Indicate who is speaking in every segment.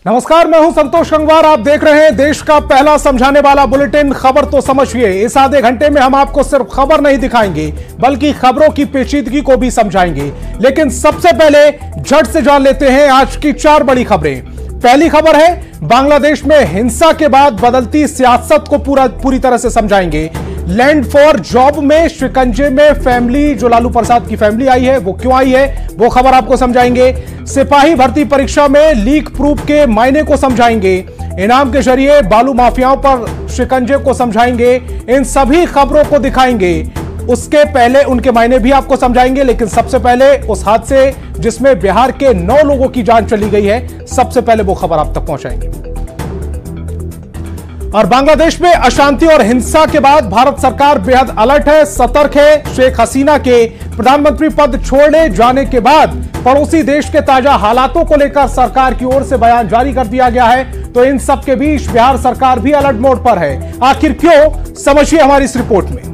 Speaker 1: नमस्कार, मैं हूं संतोष गंगवार। आप देख रहे हैं देश का पहला समझाने वाला बुलेटिन खबर तो समझिए। इस आधे घंटे में हम आपको सिर्फ खबर नहीं दिखाएंगे बल्कि खबरों की पेचीदगी को भी समझाएंगे। लेकिन सबसे पहले झट से जान लेते हैं आज की 4 बड़ी खबरें। पहली खबर है बांग्लादेश में हिंसा के बाद बदलती सियासत को पूरी तरह से समझाएंगे। लैंड फॉर जॉब में शिकंजे में फैमिली, जो लालू प्रसाद की फैमिली आई है वो क्यों आई है, वो खबर आपको समझाएंगे। सिपाही भर्ती परीक्षा में लीक प्रूफ के मायने को समझाएंगे। इनाम के जरिए बालू माफियाओं पर शिकंजे को समझाएंगे। इन सभी खबरों को दिखाएंगे। उसके पहले उनके मायने भी आपको समझाएंगे, लेकिन सबसे पहले उस हादसे जिसमें बिहार के 9 लोगों की जान चली गई है, सबसे पहले वो खबर आप तक पहुंचाएंगे। और बांग्लादेश में अशांति और हिंसा के बाद भारत सरकार बेहद अलर्ट है, सतर्क है। शेख हसीना के प्रधानमंत्री पद छोड़ने जाने के बाद पड़ोसी देश के ताजा हालातों को लेकर सरकार की ओर से बयान जारी कर दिया गया है। तो इन सब के बीच बिहार सरकार भी अलर्ट मोड पर है। आखिर क्यों, समझिए हमारी इस रिपोर्ट में।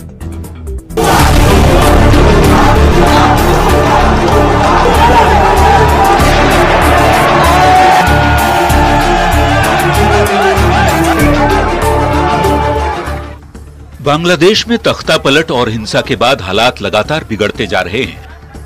Speaker 2: बांग्लादेश में तख्ता पलट और हिंसा के बाद हालात लगातार बिगड़ते जा रहे हैं।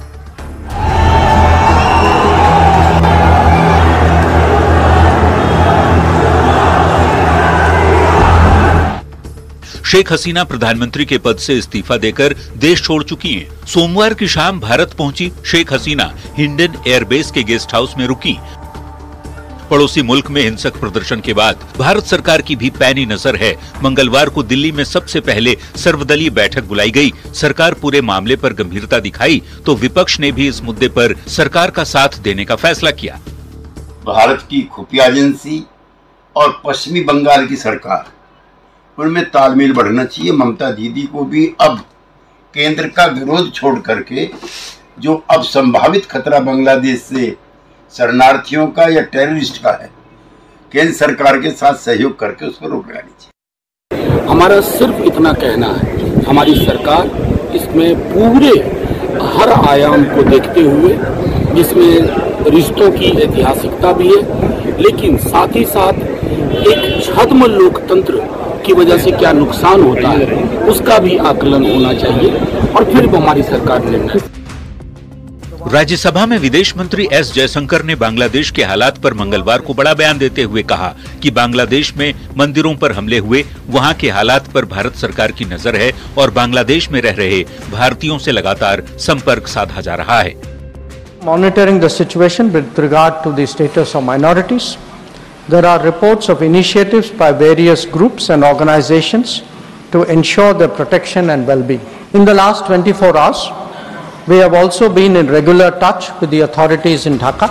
Speaker 2: शेख हसीना प्रधानमंत्री के पद से इस्तीफा देकर देश छोड़ चुकी हैं। सोमवार की शाम भारत पहुंची शेख हसीना हिंडन एयरबेस के गेस्ट हाउस में रुकी। पड़ोसी मुल्क में हिंसक प्रदर्शन के बाद भारत सरकार की भी पैनी नजर है। मंगलवार को दिल्ली में सबसे पहले सर्वदलीय बैठक बुलाई गई। सरकार पूरे मामले पर गंभीरता दिखाई तो विपक्ष ने भी इस मुद्दे पर सरकार का साथ देने का फैसला किया।
Speaker 3: भारत की खुफिया एजेंसी और पश्चिमी बंगाल की सरकार, उनमें तालमेल बढ़ना चाहिए। ममता दीदी को भी अब केंद्र का विरोध छोड़ करके जो अब संभावित खतरा बांग्लादेश से शरणार्थियों का या टेररिस्ट का है, केंद्र सरकार के साथ सहयोग करके उस पर रोक लगानी चाहिए।
Speaker 4: हमारा सिर्फ इतना कहना है, हमारी सरकार इसमें पूरे हर आयाम को देखते हुए, जिसमें रिश्तों की ऐतिहासिकता भी है, लेकिन साथ ही साथ एक छद्म लोकतंत्र की वजह से क्या नुकसान होता है उसका भी आकलन होना चाहिए और फिर वो हमारी सरकार निर्णय।
Speaker 2: राज्यसभा में विदेश मंत्री एस जयशंकर ने बांग्लादेश के हालात पर मंगलवार को बड़ा बयान देते हुए कहा कि बांग्लादेश में मंदिरों पर हमले हुए, वहां के हालात पर भारत सरकार की नजर है और बांग्लादेश में रह रहे भारतीयों से लगातार संपर्क साधा जा रहा है।
Speaker 5: Monitoring the situation with regard to the status of minorities, there are reports of initiatives by various groups and organizations to ensure their protection and well-being. In the last 24 hours, we have also been in regular touch with the authorities in Dhaka.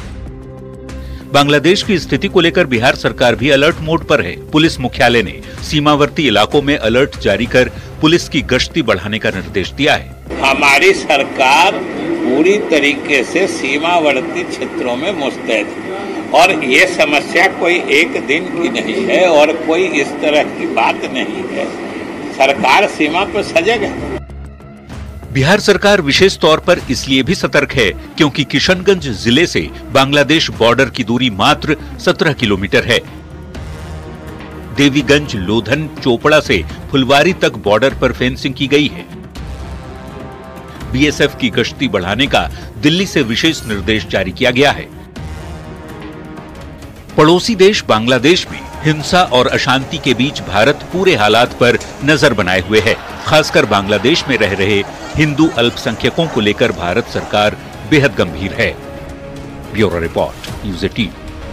Speaker 2: Bangladesh की स्थिति को लेकर बिहार सरकार भी alert mode पर है। Police मुख्यालय ने सीमावर्ती इलाकों में अलर्ट जारी कर पुलिस की गश्ती बढ़ाने का निर्देश दिया है।
Speaker 6: हमारी सरकार पूरी तरीके से सीमावर्ती क्षेत्रों में मुस्तैद है और ये समस्या कोई एक दिन की नहीं है और कोई इस तरह की बात नहीं है। सरकार सीमा पर सजग है।
Speaker 2: बिहार सरकार विशेष तौर पर इसलिए भी सतर्क है क्योंकि किशनगंज जिले से बांग्लादेश बॉर्डर की दूरी मात्र 17 किलोमीटर है। देवीगंज, लोधन, चोपड़ा से फुलवारी तक बॉर्डर पर फेंसिंग की गई है। बीएसएफ की गश्ती बढ़ाने का दिल्ली से विशेष निर्देश जारी किया गया है। पड़ोसी देश बांग्लादेश में हिंसा और अशांति के बीच भारत पूरे हालात पर नजर बनाए हुए है। खासकर बांग्लादेश में रह रहे हिंदू अल्पसंख्यकों को लेकर भारत सरकार बेहद गंभीर है। Bureau report, news 18।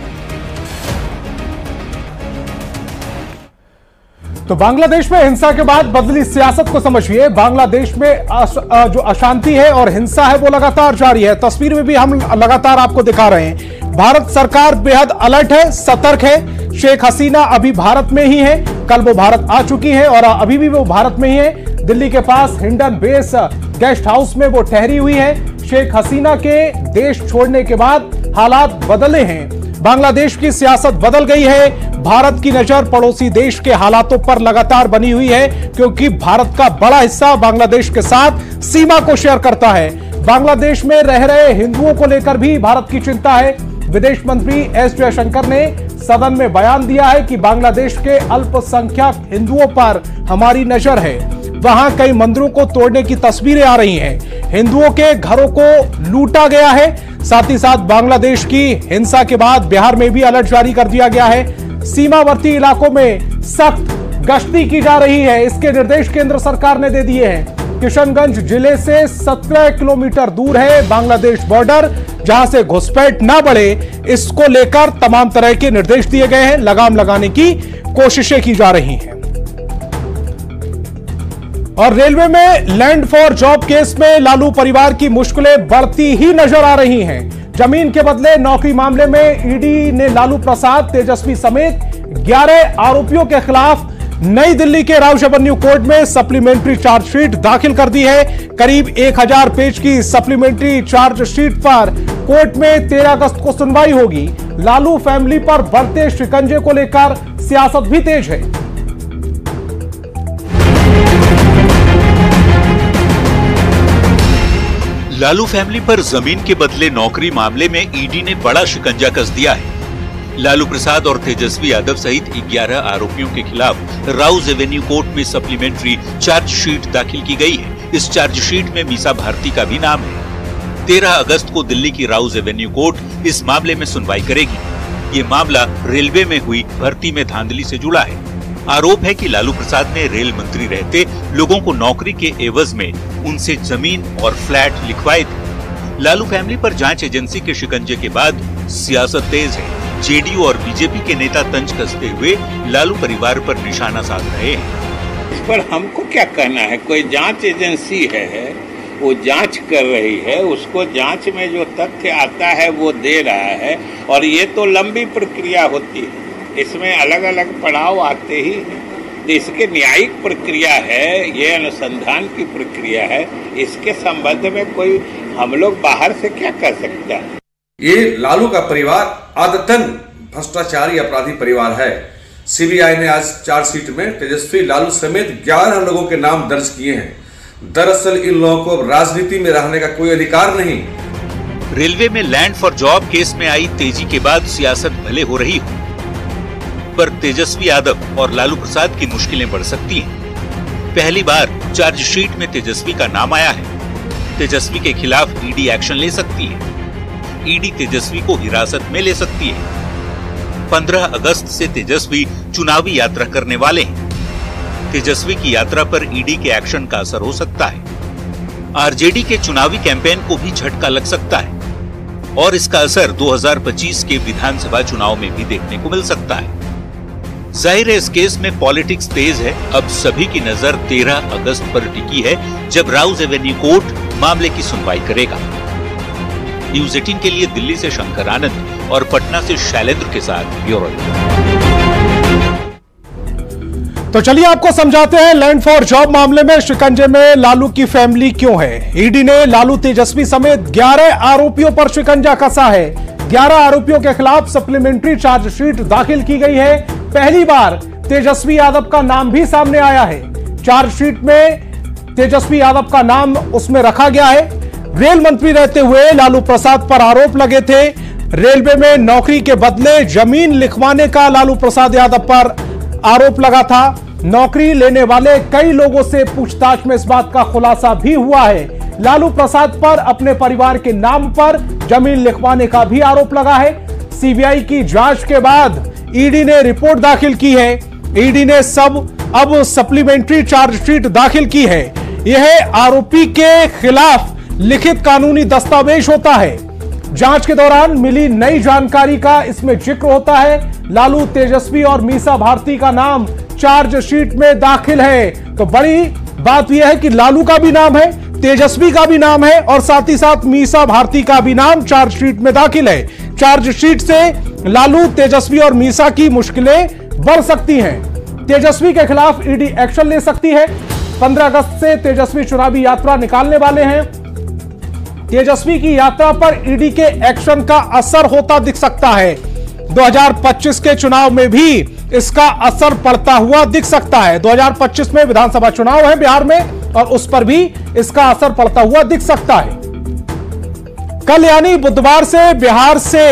Speaker 1: तो बांग्लादेश में हिंसा के बाद बदली सियासत को समझिए। बांग्लादेश में जो अशांति है और हिंसा है वो लगातार जारी है। तस्वीर में भी हम लगातार आपको दिखा रहे हैं। भारत सरकार बेहद अलर्ट है, सतर्क है। शेख हसीना अभी भारत में ही है, कल वो भारत आ चुकी है और अभी भी वो भारत में ही है। दिल्ली के पास हिंडन बेस गेस्ट हाउस में वो ठहरी हुई है। शेख हसीना के देश छोड़ने के बाद हालात बदले हैं। बांग्लादेश की सियासत बदल गई है। भारत की नजर पड़ोसी देश के हालातों पर लगातार बनी हुई है क्योंकि भारत का बड़ा हिस्सा बांग्लादेश के साथ सीमा को शेयर करता है। बांग्लादेश में रह रहे हिंदुओं को लेकर भी भारत की चिंता है। विदेश मंत्री एस जयशंकर ने सदन में बयान दिया है कि बांग्लादेश के अल्पसंख्यक हिंदुओं पर हमारी नजर है। वहां कई मंदिरों को तोड़ने की तस्वीरें आ रही हैं। हिंदुओं के घरों को लूटा गया है। साथ ही साथ बांग्लादेश की हिंसा के बाद बिहार में भी अलर्ट जारी कर दिया गया है। सीमावर्ती इलाकों में सख्त गश्ती की जा रही है। इसके निर्देश केंद्र सरकार ने दे दिए हैं। किशनगंज जिले से 17 किलोमीटर दूर है बांग्लादेश बॉर्डर, जहां से घुसपैठ ना बढ़े, इसको लेकर तमाम तरह के निर्देश दिए गए हैं। लगाम लगाने की कोशिशें की जा रही हैं। और रेलवे में लैंड फॉर जॉब केस में लालू परिवार की मुश्किलें बढ़ती ही नजर आ रही हैं। जमीन के बदले नौकरी मामले में ईडी ने लालू प्रसाद, तेजस्वी समेत 11 आरोपियों के खिलाफ नई दिल्ली के राउज एवेन्यू कोर्ट में सप्लीमेंट्री चार्जशीट दाखिल कर दी है। करीब 1000 पेज की सप्लीमेंट्री चार्जशीट पर कोर्ट में 13 अगस्त को सुनवाई होगी। लालू फैमिली पर बढ़ते शिकंजे को लेकर सियासत भी तेज है।
Speaker 2: लालू फैमिली पर जमीन के बदले नौकरी मामले में ईडी ने बड़ा शिकंजा कस दिया है। लालू प्रसाद और तेजस्वी यादव सहित 11 आरोपियों के खिलाफ राउज एवेन्यू कोर्ट में सप्लीमेंट्री चार्जशीट दाखिल की गई है। इस चार्जशीट में मीसा भारती का भी नाम है। 13 अगस्त को दिल्ली की राउज एवेन्यू कोर्ट इस मामले में सुनवाई करेगी। ये मामला रेलवे में हुई भर्ती में धांधली से जुड़ा है। आरोप है कि लालू प्रसाद ने रेल मंत्री रहते लोगों को नौकरी के एवज में उनसे जमीन और फ्लैट लिखवाए थे। लालू फैमिली पर जांच एजेंसी के शिकंजे के बाद सियासत तेज है। जेडीयू और बीजेपी के नेता तंज कसते हुए लालू परिवार पर निशाना साध रहे हैं।
Speaker 6: इस पर हमको क्या कहना है? कोई जांच एजेंसी है, वो जांच कर रही है, उसको जांच में जो तथ्य आता है वो दे रहा है। और ये तो लंबी प्रक्रिया होती है, इसमें अलग अलग पड़ाव आते ही हैं। इसके न्यायिक प्रक्रिया है, ये अनुसंधान की प्रक्रिया है। इसके संबंध में कोई हम लोग बाहर से क्या कर सकता है?
Speaker 7: ये लालू का परिवार आदतन भ्रष्टाचारी अपराधी परिवार है। सीबीआई ने आज चार्जशीट में तेजस्वी, लालू समेत 11 लोगों के नाम दर्ज किए हैं। दरअसल इन लोगों को राजनीति में रहने का कोई अधिकार नहीं।
Speaker 2: रेलवे में लैंड फॉर जॉब केस में आई तेजी के बाद सियासत भले हो रही हो, पर तेजस्वी यादव और लालू प्रसाद की मुश्किलें बढ़ सकती हैं। पहली बार चार्जशीट में तेजस्वी का नाम आया है। तेजस्वी के खिलाफ ईडी एक्शन ले सकती है। ईडी तेजस्वी को हिरासत में ले सकती है। 15 अगस्त से तेजस्वी चुनावी यात्रा करने वाले हैं। तेजस्वी की यात्रा पर ईडी के एक्शन का असर हो सकता है। आरजेडी के चुनावी कैंपेन को भी झटका लग सकता है और इसका असर 2025 के विधानसभा चुनाव में भी देखने को मिल सकता है। जाहिर है इस केस में पॉलिटिक्स तेज है। अब सभी की नजर 13 अगस्त पर टिकी है, जब राउज एवेन्यू कोर्ट मामले की सुनवाई करेगा। न्यूज़ 18 के लिए दिल्ली से शंकर आनंद और पटना से शैलेंद्र के साथ ब्यूरो रिपोर्ट।
Speaker 1: तो चलिए आपको समझाते हैं लैंड फॉर जॉब मामले में शिकंजे में लालू की फैमिली क्यों है। ईडी ने लालू, तेजस्वी समेत 11 आरोपियों पर शिकंजा कसा है। 11 आरोपियों के खिलाफ सप्लीमेंट्री चार्जशीट दाखिल की गई है। पहली बार तेजस्वी यादव का नाम भी सामने आया है। चार्जशीट में तेजस्वी यादव का नाम उसमें रखा गया है। रेल मंत्री रहते हुए लालू प्रसाद पर आरोप लगे थे। रेलवे में नौकरी के बदले जमीन लिखवाने का लालू प्रसाद यादव पर आरोप लगा था। नौकरी लेने वाले कई लोगों से पूछताछ में इस बात का खुलासा भी हुआ है। लालू प्रसाद पर अपने परिवार के नाम पर जमीन लिखवाने का भी आरोप लगा है। सीबीआई की जांच के बाद ईडी ने रिपोर्ट दाखिल की है। ईडी ने अब सप्लीमेंट्री चार्जशीट दाखिल की है। यह आरोपी के खिलाफ लिखित कानूनी दस्तावेज होता है। जांच के दौरान मिली नई जानकारी का इसमें जिक्र होता है। लालू, तेजस्वी और मीसा भारती का नाम चार्जशीट में दाखिल है। तो बड़ी बात यह है कि लालू का भी नाम है, तेजस्वी का भी नाम है और साथ ही साथ मीसा भारती का भी नाम चार्जशीट में दाखिल है। चार्जशीट से लालू, तेजस्वी और मीसा की मुश्किलें बढ़ सकती हैं। तेजस्वी के खिलाफ ईडी एक्शन ले सकती है। 15 अगस्त से तेजस्वी चुनावी यात्रा निकालने वाले हैं। तेजस्वी की यात्रा पर ईडी के एक्शन का असर होता दिख सकता है। 2025 के चुनाव में भी इसका असर पड़ता हुआ दिख सकता है। 2025 में विधानसभा चुनाव है बिहार में और उस पर भी इसका असर पड़ता हुआ दिख सकता है। कल यानी बुधवार से बिहार से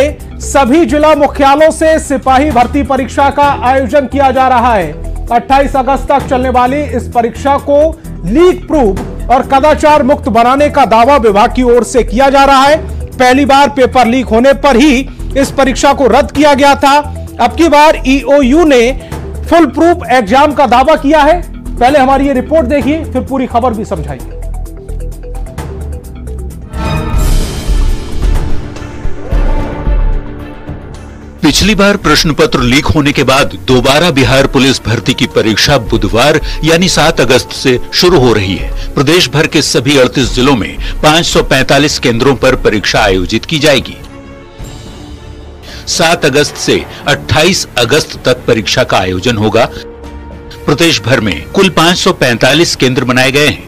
Speaker 1: सभी जिला मुख्यालयों से सिपाही भर्ती परीक्षा का आयोजन किया जा रहा है। 28 अगस्त तक चलने वाली इस परीक्षा को लीक प्रूफ और कदाचार मुक्त बनाने का दावा विभाग की ओर से किया जा रहा है। पहली बार पेपर लीक होने पर ही इस परीक्षा को रद्द किया गया था। अब की बार ईओयू ने फुल प्रूफ एग्जाम का दावा किया है। पहले हमारी ये रिपोर्ट देखिए, फिर पूरी खबर भी समझाइए।
Speaker 2: पिछली बार प्रश्न पत्र लीक होने के बाद दोबारा बिहार पुलिस भर्ती की परीक्षा बुधवार यानी 7 अगस्त से शुरू हो रही है। प्रदेश भर के सभी 38 जिलों में 545 केंद्रों पर परीक्षा आयोजित की जाएगी। 7 अगस्त से 28 अगस्त तक परीक्षा का आयोजन होगा। प्रदेश भर में कुल 545 केंद्र बनाए गए हैं।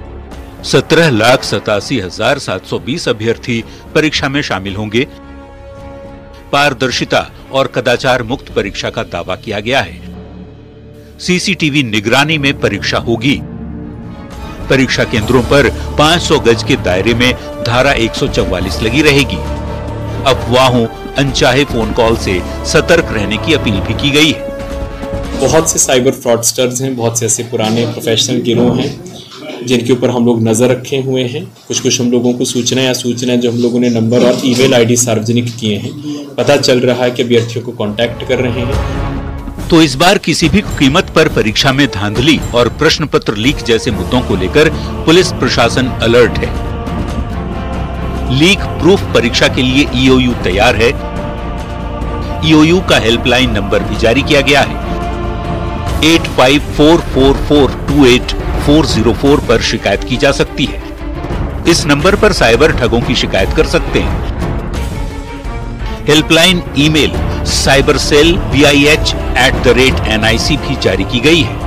Speaker 2: 17,87,720 अभ्यर्थी परीक्षा में शामिल होंगे। पारदर्शिता और कदाचार मुक्त परीक्षा का दावा किया गया है। सीसीटीवी निगरानी में परीक्षा होगी। परीक्षा केंद्रों पर 500 गज के दायरे में धारा 144 लगी रहेगी। अफवाहों, अनचाहे फोन कॉल से सतर्क रहने की अपील भी की गई है।
Speaker 8: बहुत से साइबर फ्रॉडस्टर्स हैं, बहुत से ऐसे पुराने प्रोफेशनल गिरोह हैं जिनके ऊपर हम लोग नजर रखे हुए हैं। कुछ हम लोगों को सूचना जो हम लोगों ने नंबर और ईमेल आईडी सार्वजनिक किए हैं, पता चल रहा है कि अभ्यर्थियों को कांटेक्ट कर रहे हैं।
Speaker 2: तो इस बार किसी भी कीमत पर परीक्षा में धांधली और प्रश्न पत्र लीक जैसे मुद्दों को लेकर पुलिस प्रशासन अलर्ट है। लीक प्रूफ परीक्षा के लिए ईओयू तैयार है। ईओयू का हेल्पलाइन नंबर भी जारी किया गया है। 8544428404 पर शिकायत की जा सकती है। इस नंबर पर साइबर ठगों की शिकायत कर सकते हैं। हेल्पलाइन ईमेल cybercell@NIC भी जारी की गई है।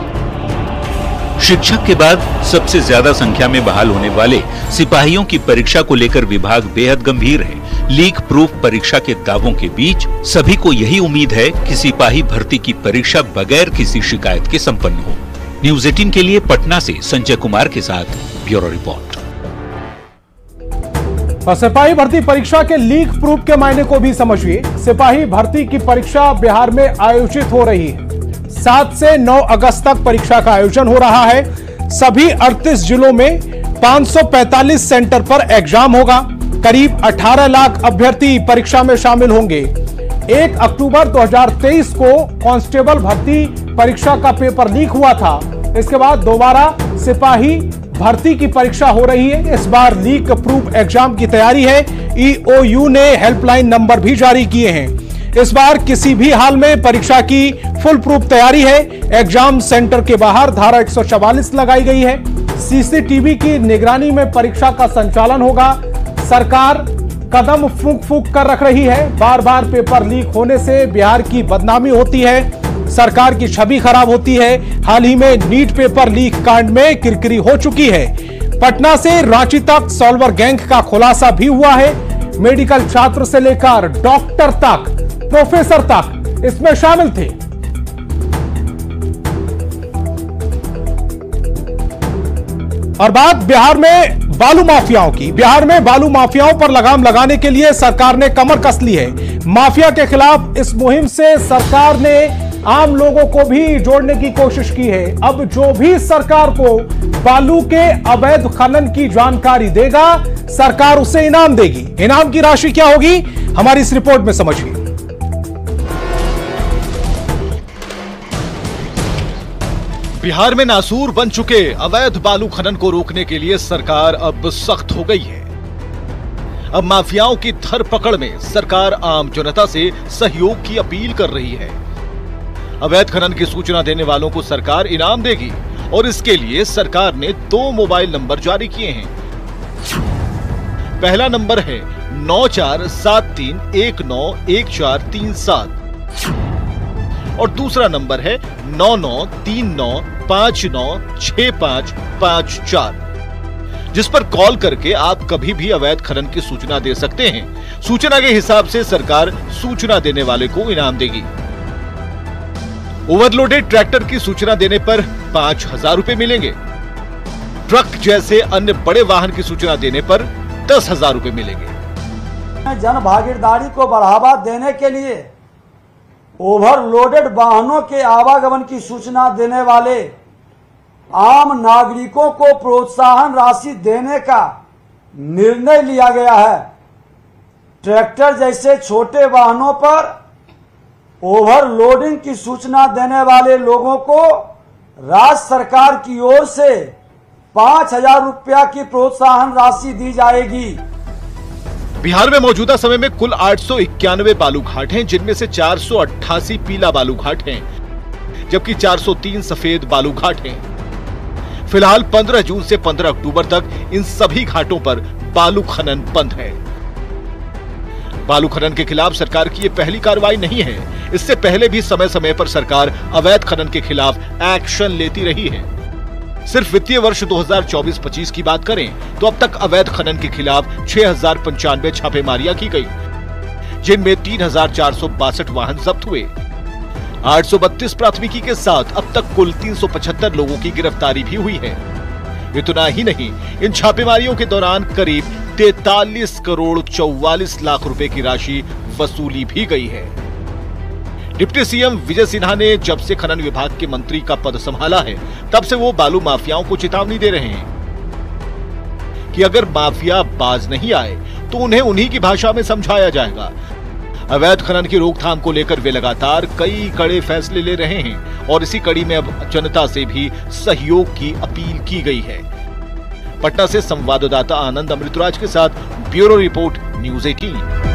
Speaker 2: शिक्षक के बाद सबसे ज्यादा संख्या में बहाल होने वाले सिपाहियों की परीक्षा को लेकर विभाग बेहद गंभीर है। लीक प्रूफ परीक्षा के दावों के बीच सभी को यही उम्मीद है कि सिपाही भर्ती की परीक्षा बगैर किसी शिकायत के संपन्न हो। न्यूज़ 18 के लिए पटना से संजय कुमार के साथ ब्यूरो रिपोर्ट।
Speaker 1: और सिपाही भर्ती परीक्षा के लीक प्रूफ के मायने को भी समझिए। सिपाही भर्ती की परीक्षा बिहार में आयोजित हो रही है। 7 से 9 अगस्त तक परीक्षा का आयोजन हो रहा है। सभी 38 जिलों में 545 सेंटर पर एग्जाम होगा। करीब 18 लाख अभ्यर्थी परीक्षा में शामिल होंगे। 1 अक्टूबर 2023 को कांस्टेबल भर्ती परीक्षा का पेपर लीक हुआ था। इसके बाद दोबारा सिपाही भर्ती की परीक्षा हो रही है। इस बार लीक प्रूफ एग्जाम की तैयारी है। ईओयू ने हेल्पलाइन नंबर भी जारी किए हैं। इस बार किसी भी हाल में परीक्षा की फुल प्रूफ तैयारी है। एग्जाम सेंटर के बाहर धारा 144 लगाई गई है। सीसीटीवी की निगरानी में परीक्षा का संचालन होगा। सरकार कदम फूंक कर रख रही है। बार बार पेपर लीक होने से बिहार की बदनामी होती है, सरकार की छवि खराब होती है। हाल ही में नीट पेपर लीक कांड में किरकिरी हो चुकी है। पटना से रांची तक सॉल्वर गैंग का खुलासा भी हुआ है। मेडिकल छात्र से लेकर डॉक्टर तक, प्रोफेसर तक इसमें शामिल थे। और बात बिहार में बालू माफियाओं की। बिहार में बालू माफियाओं पर लगाम लगाने के लिए सरकार ने कमर कस ली है। माफिया के खिलाफ इस मुहिम से सरकार ने आम लोगों को भी जोड़ने की कोशिश की है। अब जो भी सरकार को बालू के अवैध खनन की जानकारी देगा, सरकार उसे इनाम देगी। इनाम की राशि क्या होगी, हमारी इस रिपोर्ट में समझिए।
Speaker 9: बिहार में नासूर बन चुके अवैध बालू खनन को रोकने के लिए सरकार अब सख्त हो गई है। अब माफियाओं की धरपकड़ में सरकार आम जनता से सहयोग की अपील कर रही है। अवैध खनन की सूचना देने वालों को सरकार इनाम देगी और इसके लिए सरकार ने 2 मोबाइल नंबर जारी किए हैं। पहला नंबर है 9473191437 और दूसरा नंबर है 9939596554, जिस पर कॉल करके आप कभी भी अवैध खनन की सूचना दे सकते हैं। सूचना के हिसाब से सरकार सूचना देने वाले को इनाम देगी। ओवरलोडेड ट्रैक्टर की सूचना देने पर 5,000 रुपए मिलेंगे। ट्रक जैसे अन्य बड़े वाहन की सूचना देने पर 10,000 रुपए मिलेंगे।
Speaker 10: जन भागीदारी को बढ़ावा देने के लिए ओवरलोडेड वाहनों के आवागमन की सूचना देने वाले आम नागरिकों को प्रोत्साहन राशि देने का निर्णय लिया गया है। ट्रैक्टर जैसे छोटे वाहनों पर ओवरलोडिंग की सूचना देने वाले लोगों को राज्य सरकार की ओर से 5,000 रुपया की प्रोत्साहन राशि दी जाएगी।
Speaker 9: बिहार में मौजूदा समय में कुल 891 बालू घाट हैं, जिनमें से 488 पीला बालू घाट हैं, जबकि 403 सफेद बालू घाट हैं। फिलहाल 15 जून से 15 अक्टूबर तक इन सभी घाटों पर बालू खनन बंद है। बालू खनन के खिलाफ सरकार की यह पहली कार्रवाई नहीं है। इससे पहले भी समय समय पर सरकार अवैध खनन के खिलाफ एक्शन लेती रही है। सिर्फ वित्तीय वर्ष 2024-25 की बात करें तो अब तक अवैध खनन के खिलाफ 6,095 छापेमारियां की गई, जिनमें 3,462 वाहन जब्त हुए। 832 प्राथमिकी के साथ अब तक कुल 375 लोगों की गिरफ्तारी भी हुई है। इतना ही नहीं, इन छापेमारियों के दौरान करीब 43 करोड़ 44 लाख रुपए की राशि वसूली भी गई है। डिप्टी सीएम विजय सिन्हा ने जब से खनन विभाग के मंत्री का पद संभाला है, तब से वो बालू माफियाओं को चेतावनी दे रहे हैं कि अगर माफिया बाज नहीं आए तो उन्हें उन्हीं की भाषा में समझाया जाएगा। अवैध खनन की रोकथाम को लेकर वे लगातार कई कड़े फैसले ले रहे हैं और इसी कड़ी में अब जनता से भी सहयोग की अपील की गई है। पटना से संवाददाता आनंद अमृतराज के साथ ब्यूरो रिपोर्ट, न्यूज़ 18।